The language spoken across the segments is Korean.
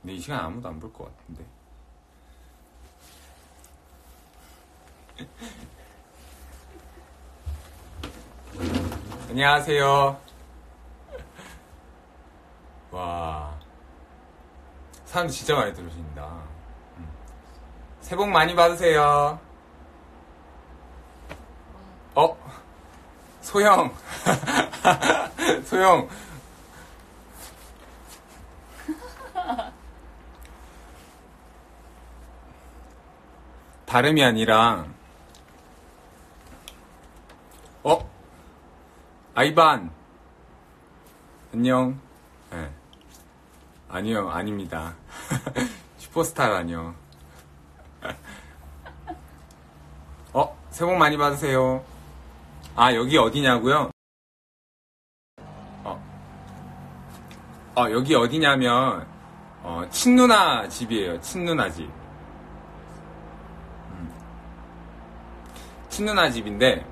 근데 이 시간 아무도 안 볼 것 같은데. 안녕하세요. 와, 사람들 진짜 많이 들어오신다. 새해 복 많이 받으세요. 소영. 소영. 다름이 아니라, 아이반. 안녕. 네. 아니요, 아닙니다. 슈퍼스타라뇨. 새해 복 많이 받으세요. 아, 여기 어디냐고요? 여기 어디냐면, 친누나 집이에요. 친누나 집. 친누나 집인데,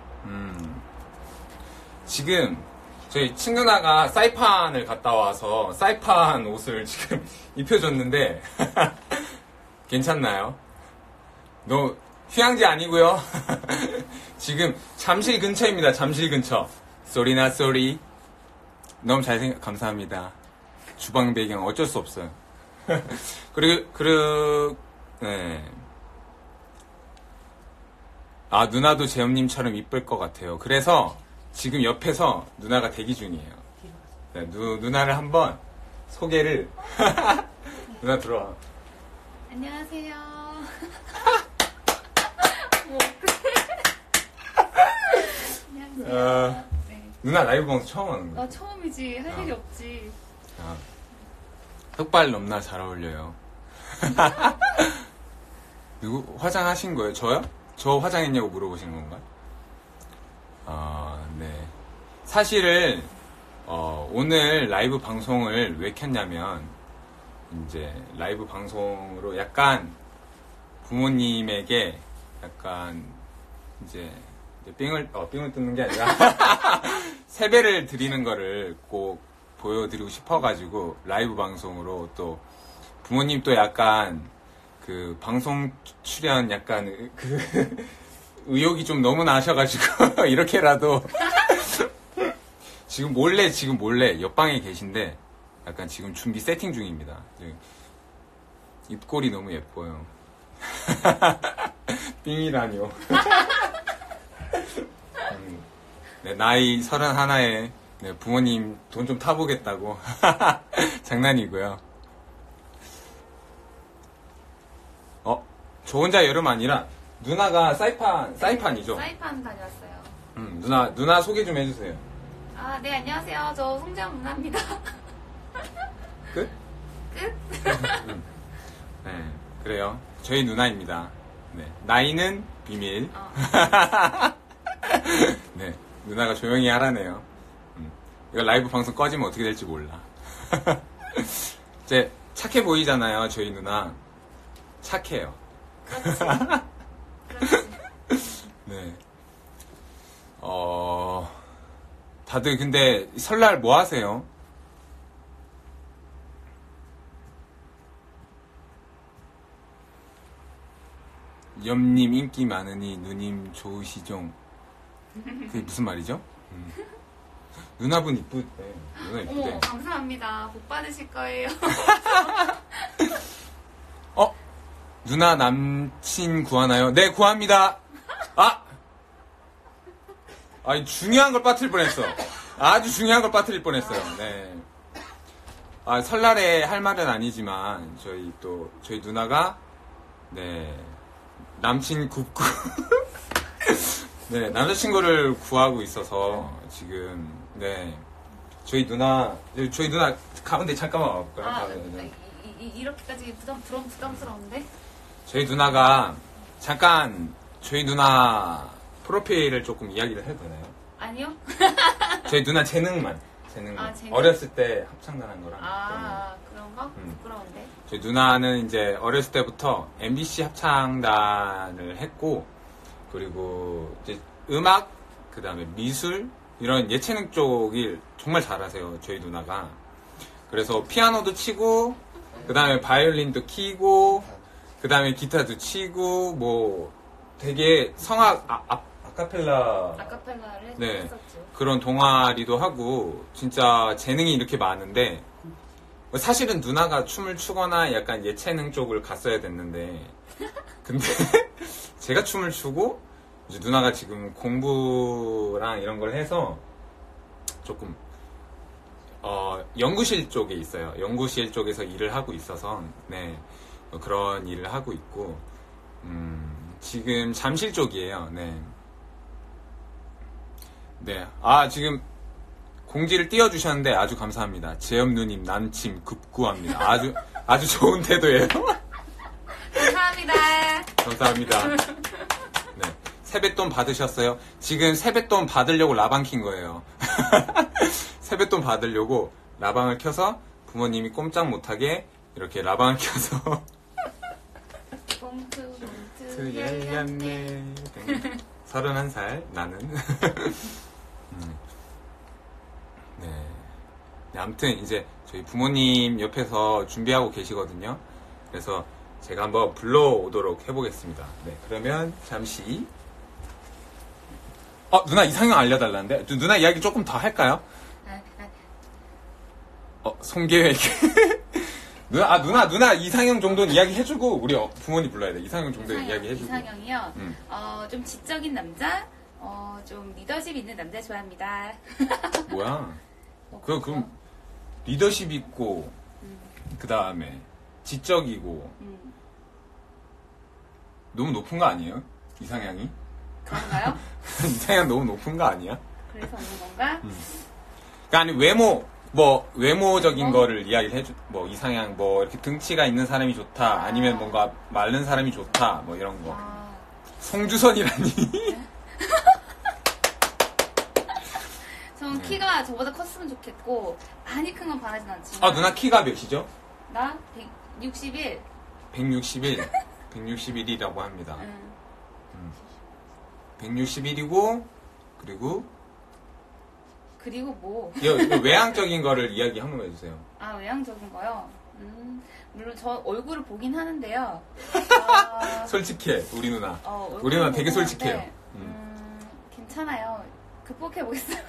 지금, 저희 친누나가 사이판을 갔다 와서, 사이판 옷을 지금 입혀줬는데, 괜찮나요? 너, 휴양지 아니고요. 지금, 잠실 근처입니다. 잠실 근처. 쏘리나 쏘리. 너무 감사합니다. 주방 배경 어쩔 수 없어요. 네. 아, 누나도 재엄님처럼 이쁠 것 같아요. 그래서 지금 옆에서 누나가 대기 중이에요. 네, 누나를 한번 소개를. 누나 들어와. 안녕하세요. 안녕하세요. 네. 누나 라이브 방송 처음 하는 거야? 처음이지. 할 일이 없지. 흑발 넘나 잘 어울려요. 누구 화장하신 거예요? 저요? 저 화장했냐고 물어보시는 건가요? 네. 사실은 오늘 라이브 방송을 왜 켰냐면 이제 라이브 방송으로 약간 부모님에게 약간 이제 삥을 뜯는 게 아니라 세배를 드리는 거를 꼭 보여드리고 싶어가지고 라이브 방송으로 또 부모님 또 약간 그 방송 출연 약간 그 의욕이 좀 너무 나셔가지고 이렇게라도 지금 몰래 옆방에 계신데 약간 지금 준비 세팅 중입니다. 입꼬리 너무 예뻐요. 삥이라뇨. 네, 나이 31에 네, 부모님 돈 좀 타보겠다고. 장난이고요. 저 혼자 여름 아니라 누나가 사이판이죠? 사이판 다녀왔어요. 누나 소개 좀 해주세요. 아, 네, 안녕하세요. 저 송재현 누나입니다. 끝? 끝? 네, 그래요. 저희 누나입니다. 네, 나이는 비밀. 네, 누나가 조용히 하라네요. 이거 라이브 방송 꺼지면 어떻게 될지 몰라. 이제 착해 보이잖아요, 저희 누나. 착해요. 그렇지. 네. 다들 근데 설날 뭐 하세요? 염님 인기 많으니 누님 좋으시종. 그게 무슨 말이죠? 누나분 이쁘대. 누나 이쁘대. 어머, 감사합니다. 복 받으실 거예요. 누나 남친 구하나요? 네, 구합니다. 중요한 걸 빠뜨릴 뻔했어. 아주 중요한 걸 빠뜨릴 뻔했어요. 네. 설날에 할 말은 아니지만 저희 누나가 네 남친 굽고 네 남자친구를 구하고 있어서 지금 네 저희 누나 가운데 잠깐만 와볼까요? 이렇게까지 부담스러운데? 저희 누나가 잠깐 저희 누나 프로필을 조금 이야기를 해도 되나요? 아니요. 저희 누나 재능만. 재능. 어렸을 때 합창단 거랑. 그런 거? 부끄러운데. 저희 누나는 이제 어렸을 때부터 MBC 합창단을 했고, 그리고 이제 음악, 그 다음에 미술, 이런 예체능 쪽을 정말 잘하세요, 저희 누나가. 그래서 피아노도 치고, 그 다음에 바이올린도 키고, 그 다음에 기타도 치고, 뭐, 되게 성악, 아카펠라. 아카펠라를 네. 했었죠. 그런 동아리도 하고, 진짜 재능이 이렇게 많은데, 사실은 누나가 춤을 추거나 약간 예체능 쪽을 갔어야 됐는데, 근데 제가 춤을 추고, 이제 누나가 지금 공부랑 이런 걸 해서 조금, 연구실 쪽에 있어요. 연구실 쪽에서 일을 하고 있어서, 네. 그런 일을 하고 있고, 지금 잠실 쪽이에요. 네. 네. 지금 공지를 띄워주셨는데 아주 감사합니다. 재엽 누님 남침 급구합니다. 아주 좋은 태도예요. 감사합니다. 감사합니다. 네. 세뱃돈 받으셨어요? 지금 세뱃돈 받으려고 라방 킨 거예요. 세뱃돈 받으려고 라방을 켜서 부모님이 꼼짝 못하게 이렇게 라방을 켜서 봉투 열렸네. 31살 나는. 네. 아무튼 이제 저희 부모님 옆에서 준비하고 계시거든요. 그래서 제가 한번 불러오도록 해보겠습니다. 네. 그러면 잠시. 누나 이상형 알려달라는데? 누나 이야기 조금 더 할까요? 송계획. 누나 이상형 정도는 이야기 해주고, 우리 부모님 불러야 돼. 이상형 정도는 이야기 해주고. 이상형이요? 좀 지적인 남자? 좀 리더십 있는 남자 좋아합니다. 뭐야? 그럼 리더십 있고, 그 다음에 지적이고, 너무 높은 거 아니에요? 이상형이? 그런가요? 이상형 너무 높은 거 아니야? 그래서 오는 건가? 그러니까 아니 외모적인 거를 이야기를 해줘. 뭐 이상형 뭐 이렇게 등치가 있는 사람이 좋다. 아니면 뭔가 마른 사람이 좋다. 뭐 이런 거. 송주선이라니. 전 키가 저보다 컸으면 좋겠고 많이 큰 건 바라진 않지만. 누나 키가 몇이죠? 나 161. 161이라고 합니다. 161이고 그리고 뭐? 외향적인 거를 이야기 한번 해주세요. 외향적인 거요? 물론 저 얼굴을 보긴 하는데요. 솔직해, 우리 누나. 우리 누나 되게 솔직해요. 괜찮아요. 극복해보겠어요.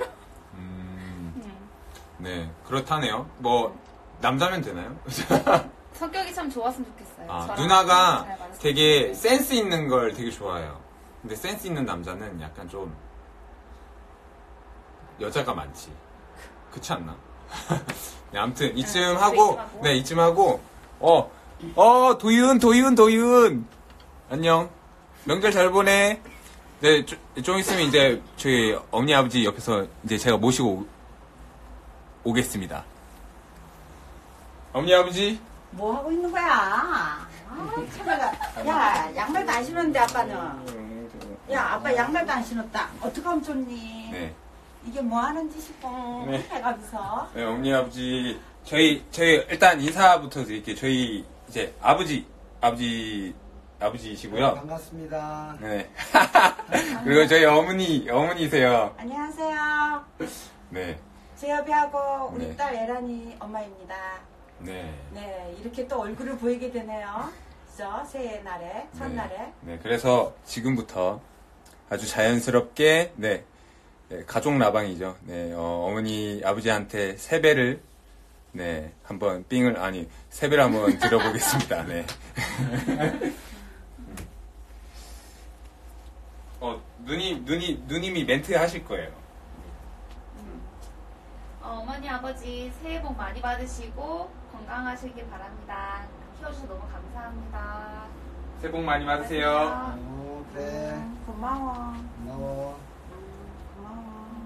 네, 그렇다네요. 뭐, 남자면 되나요? 성격이 참 좋았으면 좋겠어요. 누나가 되게 센스 있는 걸 되게 좋아해요. 근데 센스 있는 남자는 약간 좀 여자가 많지. 그렇지 않나? 네, 아무튼 이쯤 하고 도윤 안녕. 명절 잘 보내. 네, 좀 있으면 이제 저희 어머니 아버지 옆에서 이제 제가 모시고 오겠습니다. 어머니 아버지. 뭐 하고 있는 거야? 참아가. 야, 양말도 안 신었는데 아빠는. 야, 아빠 양말도 안 신었다. 어떻게 하면 좋니? 네. 이게 뭐 하는 짓이고? 네. 해가면서. 네, 어머니 아버지. 저희 일단 인사부터 드릴게요. 저희 이제 아버지이시고요. 반갑습니다. 네. 그리고 저희 어머니세요. 안녕하세요. 네. 제협이하고 우리 네. 딸 에란이 엄마입니다. 네. 네, 이렇게 또 얼굴을 보이게 되네요. 그죠? 새해 날에, 첫날에. 네, 그래서 지금부터 아주 자연스럽게, 네, 가족 라방이죠. 네, 어머니, 아버지한테 세배를, 네, 한번 세배를 한번 들어보겠습니다. 네. 누님이 멘트 하실 거예요. 어머니, 아버지 새해 복 많이 받으시고 건강하시길 바랍니다. 키워주셔서 너무 감사합니다. 새해 복 많이 받으세요. 그래. 고마워. 고마워. 고마워.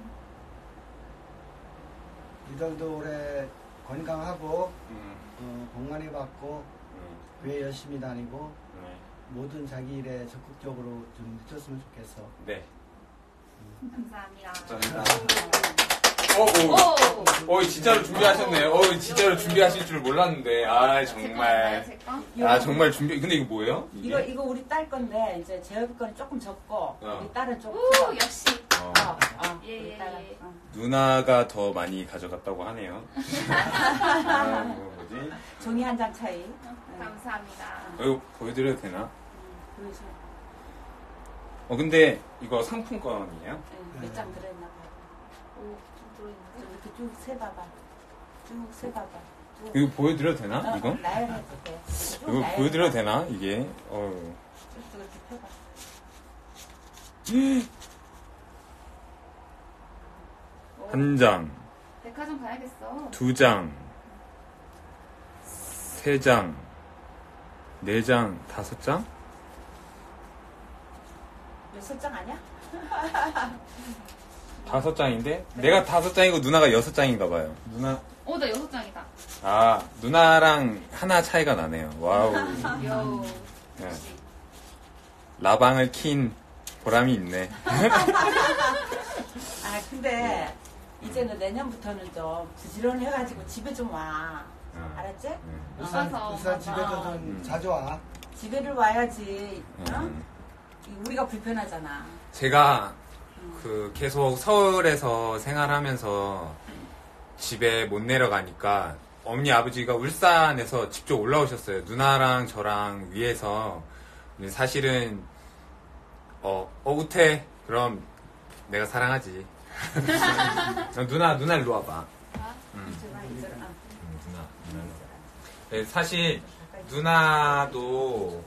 니들도 올해 건강하고, 복 많이 받고, 교회 열심히 다니고, 모든 자기 일에 적극적으로 좀 미쳤으면 좋겠어. 네. 감사합니다. 감사합니다. 진짜로 준비하셨네요. 진짜로 준비하실 줄 몰랐는데. 정말. 정말 준비. 근데 이거 뭐예요? 이거 우리 딸 건데, 이제 제협이 거는 조금 적고, 우리 딸은 조금. 오, 역시. 우리 딸은. 누나가 더 많이 가져갔다고 하네요. 뭐지? 종이 한 장 차이. 감사합니다. 이거 보여드려도 되나? 보여줘. 근데 이거 상품권이에요? 몇 장 들어있나 봐. 오, 좀 들어있는데? 이렇게 쭉 세봐봐. 쭉 세봐봐. 이거 보여드려도 되나? 이거? 나열해도 돼. 이거 보여드려도 되나? 이게 쭉 이렇게 펴봐. 한 장, 백화점 가야겠어. 2장, 3장, 4장, 5장? 6장 아니야? 5장인데? 내가 5장이고 누나가 6장인가 봐요. 누나, 오, 나 6장이다. 누나랑 하나 차이가 나네요. 와우. 요. 네. 라방을 킨 보람이 있네. 근데 이제는 내년부터는 좀 부지런해가지고 집에 좀 와. 알았지? 부산 집에도 좀 자주 와. 집에를 와야지. 우리가 불편하잖아. 제가 계속 서울에서 생활하면서 집에 못 내려가니까 어머니 아버지가 울산에서 직접 올라오셨어요. 누나랑 저랑 위해서. 사실은 우태 그럼 내가 사랑하지. 누나 일로 와봐. 누나. 네, 사실 누나도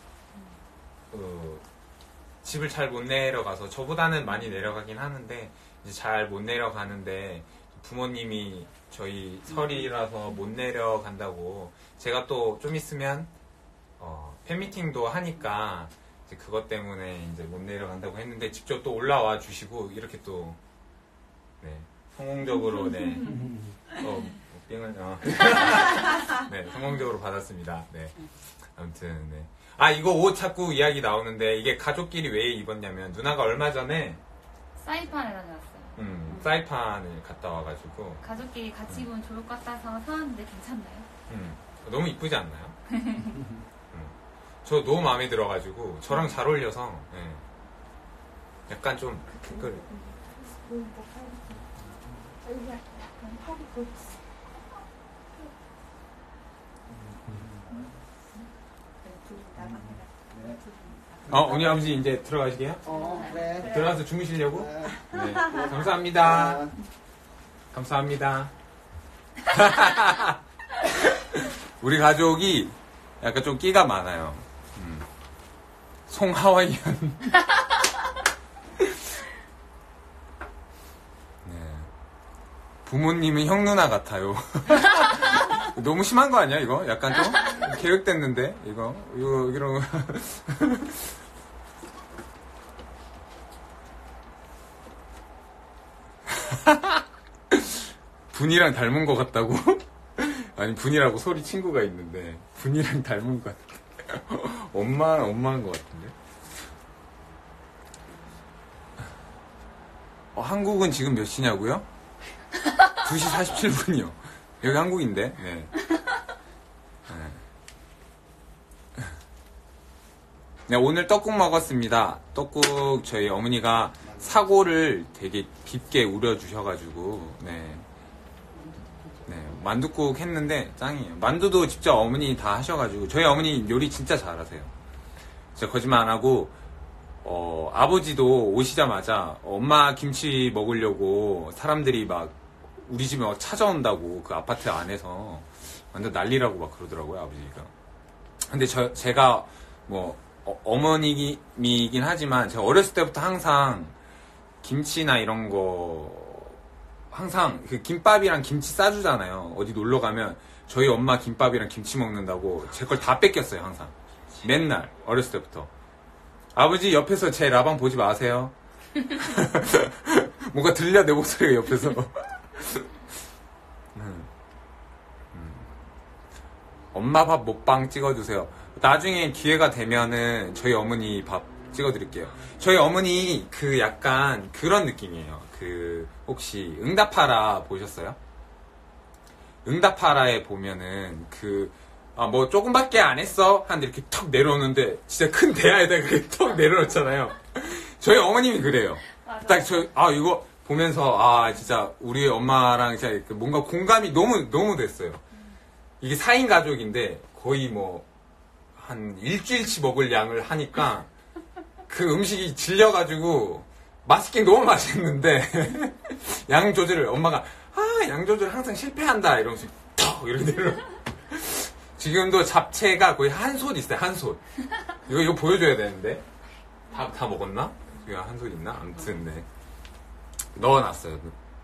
집을 잘 못 내려가서 저보다는 많이 내려가긴 하는데 이제 잘 못 내려가는데 부모님이 저희 설이라서 못 내려간다고 제가 또 좀 있으면 팬미팅도 하니까 이제 그것 때문에 이제 못 내려간다고 했는데 직접 또 올라와 주시고 이렇게 또 네, 성공적으로 네. 빙을 네, 성공적으로 받았습니다. 네. 아무튼 네. 이거 옷 자꾸 이야기 나오는데 이게 가족끼리 왜 입었냐면 누나가 얼마 전에 사이판에 다녀왔어요. 사이판을 갔다 와가지고 가족끼리 같이 입으면 좋을 것 같아서 사왔는데 괜찮나요? 너무 이쁘지 않나요? 저 너무 마음에 들어가지고 저랑 잘 어울려서 네. 약간 좀 언니 아버지 이제 들어가시게요? 그래. 들어가서 주무시려고? 네. 감사합니다. 감사합니다. 우리 가족이 약간 좀 끼가 많아요. 송하와이안. 네. 부모님은 형 누나 같아요. 너무 심한 거 아니야 이거? 약간 좀 계획됐는데 이거 이런 분이랑 닮은 것 같다고? 아니 분이라고 소리 친구가 있는데 분이랑 닮은 것 같은데 엄마인 것 같은데 한국은 지금 몇 시냐고요? 2시 47분이요. 여기 한국인데. 네. 네, 오늘 떡국 먹었습니다. 떡국 저희 어머니가 사고를 되게 깊게 우려주셔가지고 네. 만둣국 했는데 짱이에요. 만두도 직접 어머니 다 하셔가지고 저희 어머니 요리 진짜 잘하세요. 진짜 거짓말 안 하고 아버지도 오시자마자 엄마 김치 먹으려고 사람들이 막 우리 집에 막 찾아온다고 그 아파트 안에서 완전 난리라고 막 그러더라고요 아버지가. 근데 제가 뭐 어머니이긴 하지만 제가 어렸을 때부터 항상 김치나 이런 거 항상 그 김밥이랑 김치 싸주잖아요. 어디 놀러 가면 저희 엄마 김밥이랑 김치 먹는다고 제 걸 다 뺏겼어요 항상. 맨날 어렸을 때부터. 아버지 옆에서 제 라방 보지 마세요. 뭔가 들려 내 목소리가 옆에서. 엄마 밥 먹방 찍어주세요. 나중에 기회가 되면은 저희 어머니 밥 찍어드릴게요. 저희 어머니 그 약간 그런 느낌이에요. 그 혹시 응답하라 보셨어요? 응답하라에 보면은 뭐 조금밖에 안 했어 하는데 이렇게 턱 내려오는데 진짜 큰 대야에다가 그렇게 턱 내려놓잖아요. 저희 어머님이 그래요. 딱 이거 보면서 진짜 우리 엄마랑 진짜 뭔가 공감이 너무 됐어요. 이게 4인 가족인데 거의 뭐 한 일주일치 먹을 양을 하니까 그 음식이 질려가지고 맛있긴 너무 맛있는데 양 조절을 엄마가 양 조절 항상 실패한다 이러면서 턱 이렇게 내려. 지금도 잡채가 거의 한 솥 있어요. 한 솥. 이거 보여줘야 되는데 다 먹었나? 이거 한 솥 있나? 아무튼 네 넣어놨어요.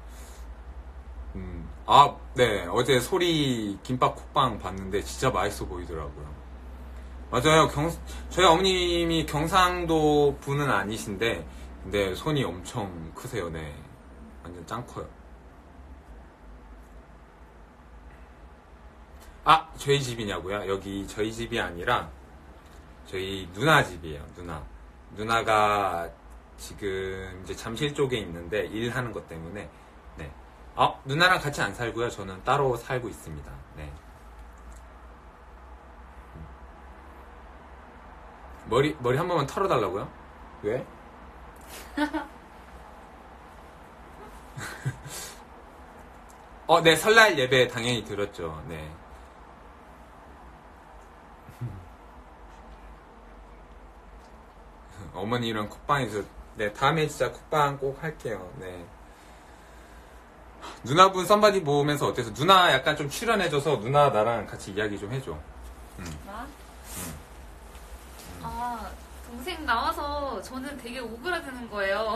네 어제 소리 김밥 쿡방 봤는데 진짜 맛있어 보이더라고요. 맞아요. 저희 어머님이 경상도 분은 아니신데 근데 손이 엄청 크세요. 네 완전 짱 커요. 저희 집이냐고요? 여기 저희 집이 아니라 저희 누나 집이에요. 누나가 지금 이제 잠실 쪽에 있는데 일하는 것 때문에 네. 누나랑 같이 안 살고요. 저는 따로 살고 있습니다. 네. 머리 한 번만 털어달라고요? 왜? 네, 설날 예배 당연히 들었죠. 네. 어머니랑 쿡방에서, 네, 다음에 진짜 쿡방 꼭 할게요. 네. 누나분 썸바디 보면서 어때서? 누나 약간 좀 출연해줘서 누나 나랑 같이 이야기 좀 해줘. 나? 동생 나와서 저는 되게 오그라드는 거예요.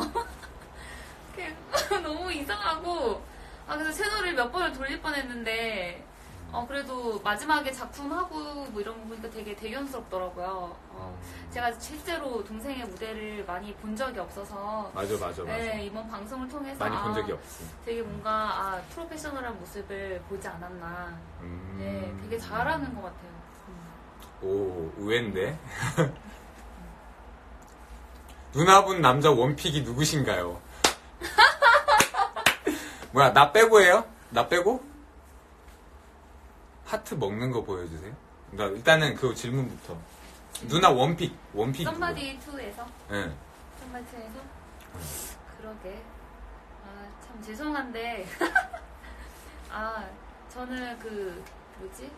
너무 이상하고, 그래서 채널을 몇 번을 돌릴 뻔했는데, 그래도 마지막에 작품하고 뭐 이런 거 보니까 되게 대견스럽더라고요. 제가 실제로 동생의 무대를 많이 본 적이 없어서. 맞아. 네, 이번 방송을 통해서. 많이 본 적이 없어. 되게 뭔가, 프로페셔널한 모습을 보지 않았나. 네, 되게 잘하는 것 같아요. 오, 의외인데? 누나분 남자 원픽이 누구신가요? 뭐야, 나 빼고예요? 나 빼고? 하트 먹는 거 보여주세요. 일단은 그 질문부터. 누나 원픽이 썸바디 2에서? 네. 썸바디 2에서? 그러게. 참 죄송한데. 저는 뭐지?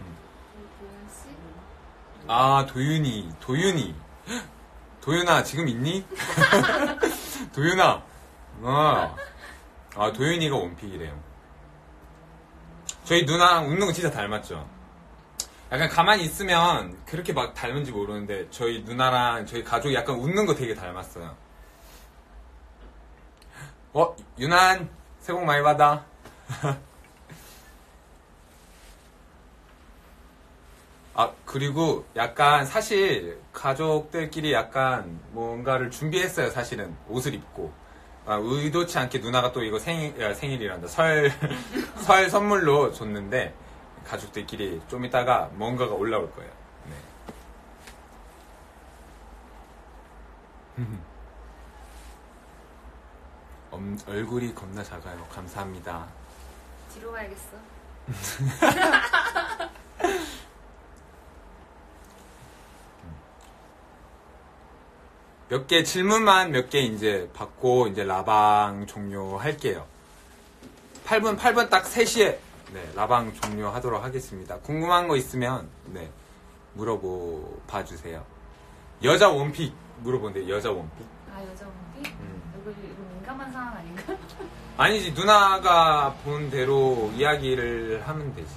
도윤씨? 도윤이. 도윤아, 지금 있니? 도윤아. 도윤이가 원픽이래요. 저희 누나랑 웃는 거 진짜 닮았죠? 약간 가만히 있으면 그렇게 막 닮은지 모르는데 저희 누나랑 저희 가족이 약간 웃는 거 되게 닮았어요. 유난, 새해 복 많이 받아. 그리고 약간 사실 가족들끼리 약간 뭔가를 준비했어요. 사실은 옷을 입고 의도치 않게 누나가 또 이거 생일이란다. 설 선물로 줬는데 가족들끼리 좀 이따가 뭔가가 올라올 거예요. 네. 얼굴이 겁나 작아요. 감사합니다. 뒤로 가야겠어. 질문만 몇 개 이제 받고 이제 라방 종료할게요. 8분 딱 3시에 네, 라방 종료하도록 하겠습니다. 궁금한 거 있으면 네, 물어봐 주세요. 여자 원픽 물어본대. 여자 원픽? 여자 원픽? 이거 민감한 상황 아닌가? 아니지, 누나가 본 대로 이야기를 하면 되지.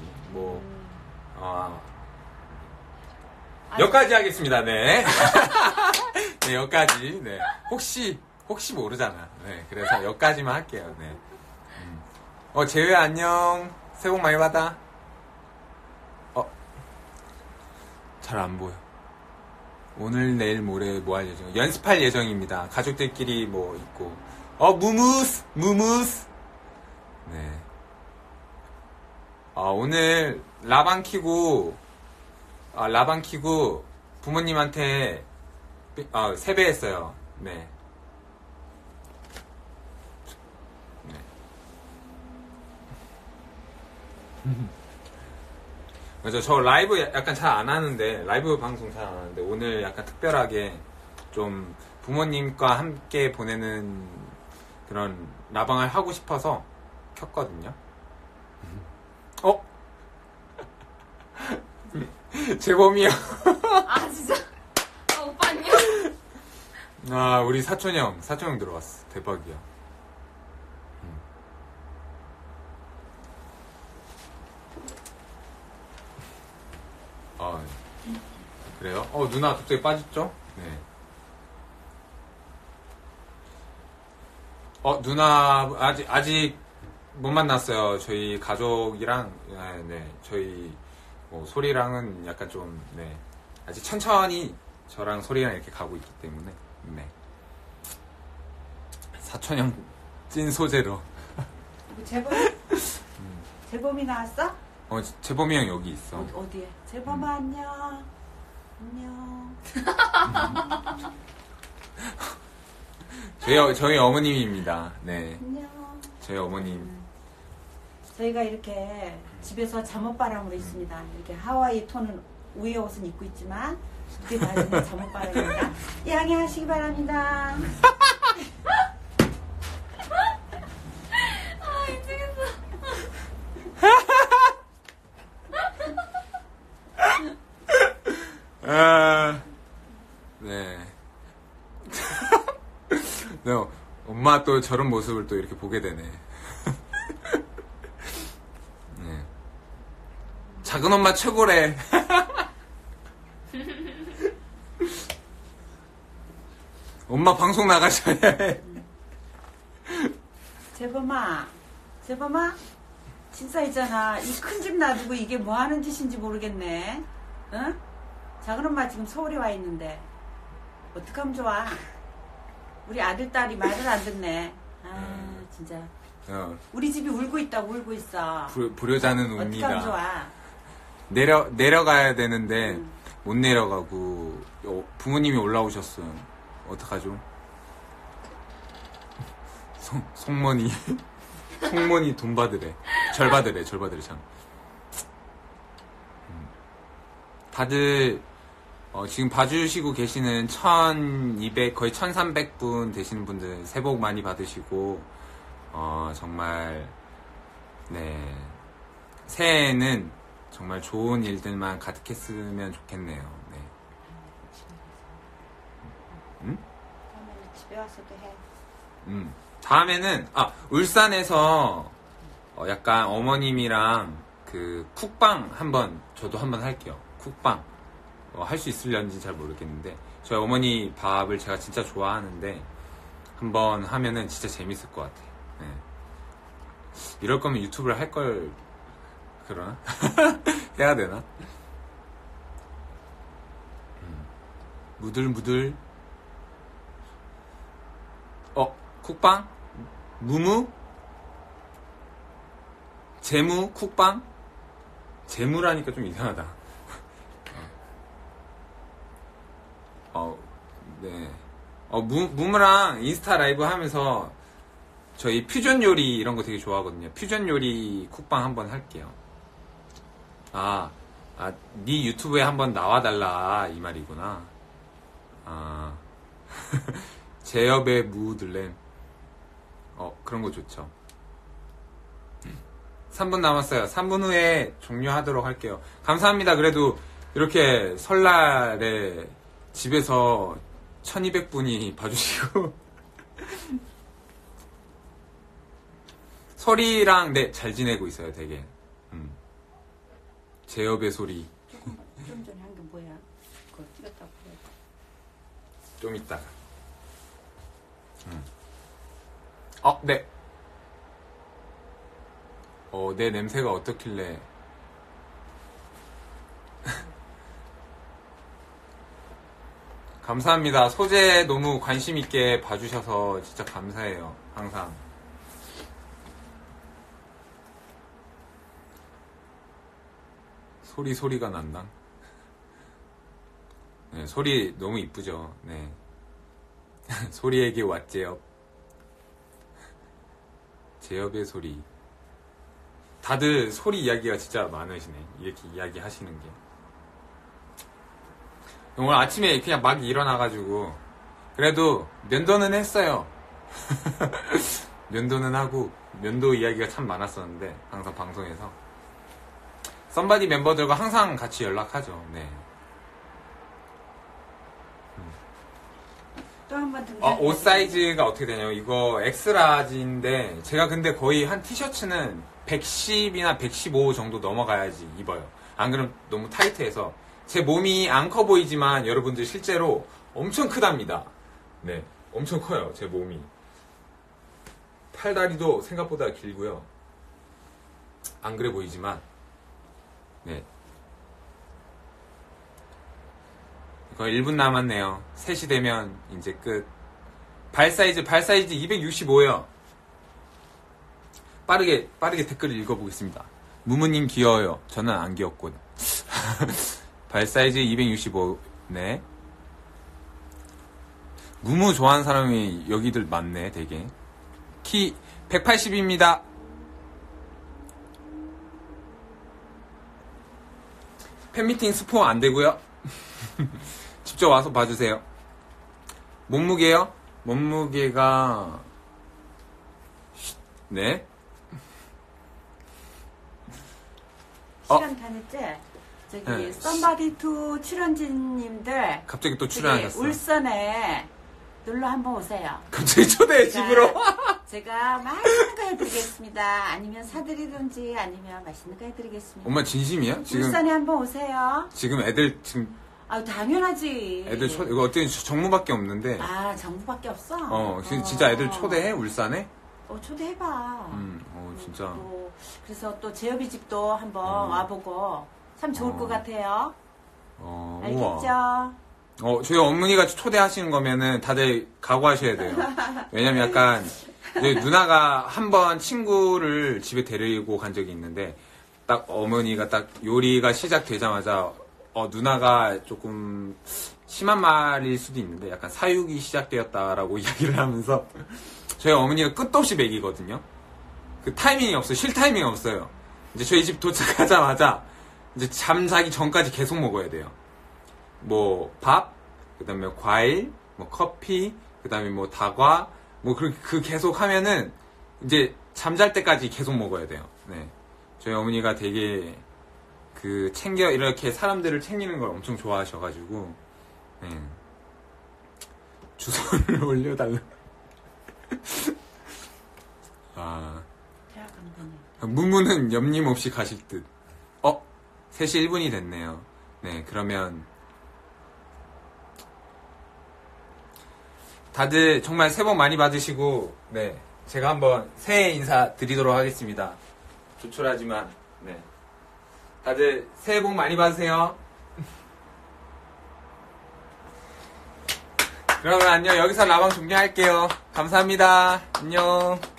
여기까지 하겠습니다. 네. 네, 여기까지. 네. 혹시 모르잖아. 네, 그래서 여기까지만 할게요. 네. 재회 안녕. 새해 복 많이 받아. 잘 안 보여. 오늘, 내일, 모레 뭐 할 예정? 연습할 예정입니다. 가족들끼리 뭐 있고. 무무스. 네. 오늘 라방 키고 부모님한테 세배했어요. 네. 맞아, 저 라이브 약간 잘 안 하는데, 라이브 방송 잘 안 하는데, 오늘 약간 특별하게 좀 부모님과 함께 보내는 그런 라방을 하고 싶어서 켰거든요. 재범이요. 아, 진짜? 아, 오빠 안녕? 아, 우리 사촌 형 들어왔어. 대박이야. 아, 그래요? 누나 갑자기 빠졌죠? 네. 누나, 아직 못 만났어요. 저희 가족이랑, 네, 저희, 소리랑은 약간 좀, 네. 아직 천천히 저랑 소리랑 이렇게 가고 있기 때문에, 네. 사촌형 찐 소재로. 재범이 나왔어? 재범이 형 여기 있어. 어디에? 재범아 안녕. 안녕. 저희 어머님입니다. 네. 안녕. 저희 어머님. 저희가 이렇게 집에서 잠옷바람으로 있습니다. 이렇게 하와이 톤은 위에 옷은 입고 있지만 그게 다른 잠옷바람입니다. 양해하시기 바랍니다. 아, 미치겠어. 네. 네. 엄마 또 저런 모습을 또 이렇게 보게 되네. 네. 작은 엄마 최고래. 엄마 방송 나가셔야 해. 재범아, 진짜 있잖아. 이 큰 집 놔두고 이게 뭐 하는 짓인지 모르겠네. 응? 작은 엄마 지금 서울에 와 있는데 어떡하면 좋아? 우리 아들 딸이 말을 안 듣네. 아 진짜. 우리 집이 울고 있어. 불효자는 어떡하면 웁니다. 좋아? 내려가야 되는데 못 내려가고 부모님이 올라오셨어요. 어떡하죠? 송머니 돈 받으래. 절 받으래 참. 다들 지금 봐주시고 계시는 1200 거의 1300분 되시는 분들 새해 복 많이 받으시고 정말 네 새해에는 정말 좋은 일들만 가득했으면 좋겠네요. 네. 응? 다음에는 집에 와서도 해. 다음에는 울산에서 약간 어머님이랑 그 쿡방 저도 한번 할게요. 쿡방 할 수 있으려는지 잘 모르겠는데 저희 어머니 밥을 제가 진짜 좋아하는데 한번 하면은 진짜 재밌을 것 같아요. 네. 이럴 거면 유튜브를 할 걸 그러나? 해야 되나? 무들무들 쿡방? 무무? 재무? 쿡방? 재무라니까 좀 이상하다. 네. 무무랑 인스타 라이브 하면서 저희 퓨전 요리 이런 거 되게 좋아하거든요. 퓨전 요리 쿡방 한번 할게요. 네 유튜브에 한번 나와달라 이 말이구나. 제협의 무들렘. 그런 거 좋죠. 3분 남았어요. 3분 후에 종료하도록 할게요. 감사합니다. 그래도 이렇게 설날에 집에서 1200분이 봐주시고 소리랑 네, 잘 지내고 있어요. 되게 제협의 소리 좀 전에 한 게 뭐야? 그거 찍었다고 그래. 좀 이따가 네. 내 냄새가 어떻길래 감사합니다. 소재 너무 관심 있게 봐주셔서 진짜 감사해요. 항상. 소리가 난다. 네, 소리 너무 이쁘죠. 네. 소리에게 왓제협. 제협의 소리. 다들 소리 이야기가 진짜 많으시네. 이렇게 이야기 하시는 게. 오늘 아침에 그냥 막 일어나가지고 그래도 면도는 했어요. 면도는 하고 면도 이야기가 참 많았었는데 항상 방송에서 썸바디 멤버들과 항상 같이 연락하죠. 네. 또 한 번 등장. 옷 사이즈가 어떻게 되냐면 이거 엑스라지인데 제가 근데 거의 한 티셔츠는 110이나 115 정도 넘어가야지 입어요. 안 그러면 너무 타이트해서 제 몸이 안 커 보이지만 여러분들 실제로 엄청 크답니다. 네, 엄청 커요. 제 몸이. 팔다리도 생각보다 길고요. 안 그래 보이지만 네. 거의 1분 남았네요. 3시 되면 이제 끝. 발 사이즈 265예요. 빠르게 댓글을 읽어보겠습니다. 무무님 귀여워요. 저는 안 귀엽군. 발 사이즈 265. 네. 무무 좋아하는 사람이 여기들 많네, 되게. 키 180입니다. 팬미팅 스포 안 되고요. 직접 와서 봐주세요. 몸무게요? 몸무게가 네. 시간 다 냈지? 저기 네. 썸바디 투 출연진님들 갑자기 또 저기 출연하셨어. 울산에 놀러 한번 오세요. 갑자기 초대해 집으로. 제가 맛있는 거 해드리겠습니다. 아니면 사드리든지 아니면 맛있는 거 해드리겠습니다. 엄마 진심이야? 지금 울산에 한번 오세요. 지금 애들 지금 아 당연하지. 애들 이거 어떻게 정무밖에 없는데. 아 정부밖에 없어? 진짜 애들 초대해 울산에? 초대해봐. 진짜. 그래서 또 재엽이 집도 한번 와보고 참 좋을 것 같아요. 알겠죠? 우와. 저희 어머니가 초대하시는 거면은 다들 각오하셔야 돼요. 왜냐면 약간 누나가 한번 친구를 집에 데리고 간 적이 있는데 딱 어머니가 딱 요리가 시작되자마자 누나가 조금 심한 말일 수도 있는데 약간 사육이 시작되었다라고 이야기를 하면서 저희 어머니가 끝도 없이 먹이거든요. 그 타이밍이 없어요. 쉴 타이밍이 없어요. 이제 저희 집 도착하자마자 이제 잠자기 전까지 계속 먹어야 돼요. 뭐 밥, 그다음에 과일, 뭐 커피, 그다음에 뭐 다과, 뭐 그 계속 하면은 이제 잠잘 때까지 계속 먹어야 돼요. 네. 저희 어머니가 되게 이렇게 사람들을 챙기는 걸 엄청 좋아하셔가지고, 네. 주소를 올려달라. 무무는 염림 없이 가실 듯. 3시 1분이 됐네요. 네, 그러면 다들 정말 새해 복 많이 받으시고, 네, 제가 한번 새해 인사 드리도록 하겠습니다. 조촐하지만, 네. 다들 새해 복 많이 받으세요. 그러면 안녕. 여기서 라방 종료할게요. 감사합니다. 안녕.